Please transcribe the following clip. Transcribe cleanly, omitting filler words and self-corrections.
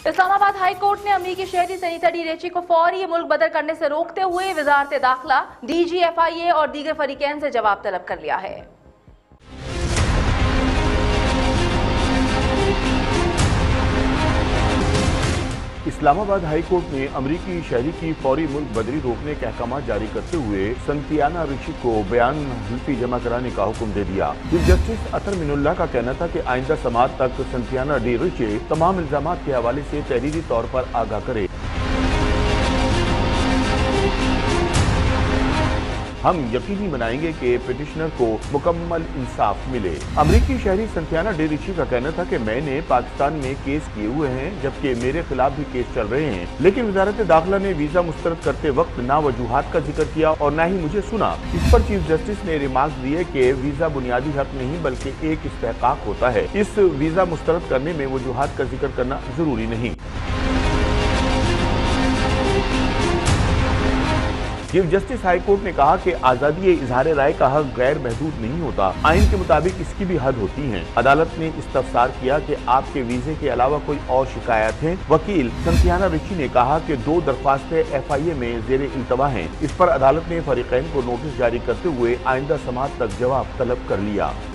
Islamabad high court ने अमरीकी शहरी सनीता डी रेची को फौरी मुल्क बदर करने से रोकते हुए वजारत दाखिला, DG FIA और दीगर फरीकैन से जवाब तलब कर लिया है। इस्लामाबाद हाई कोर्ट ने अमरीकी शहरी की फौरी मुल्क बदरी रोकने के अहकाम जारी करते हुए संतियाना रिची को बयान हल्फी जमा कराने का हुक्म दे दिया। चीफ जस्टिस अतर मिनुल्लाह का कहना था कि आइंदा समाअत तक संतियाना डी रिची तमाम इल्जामात के हवाले से तहरीरी तौर पर आगाह करे। हम यकीनी बनाएंगे कि पिटिशनर को मुकम्मल इंसाफ मिले। अमरीकी शहरी संतियाना डी रिची का कहना था कि मैंने पाकिस्तान में केस किए हुए हैं, जबकि मेरे खिलाफ भी केस चल रहे हैं, लेकिन वजारत दाखिला ने वीजा मुस्तरद करते वक्त ना वजूहात का जिक्र किया और ना ही मुझे सुना। इस पर चीफ जस्टिस ने रिमार्क दिए कि वीजा बुनियादी हक नहीं बल्कि एक इस्तेहकाक होता है। इस वीजा मुस्तरद करने में वजूहात का जिक्र करना जरूरी नहीं। चीफ जस्टिस हाई कोर्ट ने कहा कि आजादी इजहार राय का हक गैर महदूद नहीं होता, आइन के मुताबिक इसकी भी हद होती है। अदालत ने इस्तफसार किया कि आपके वीजे के अलावा कोई और शिकायत है। वकील संतियाना रिची ने कहा कि 2 दरख्वास्तें FIA में जेर इल्तवा हैं। इस पर अदालत ने फरीकैन को नोटिस जारी करते हुए आइंदा समाअत तक जवाब तलब कर लिया।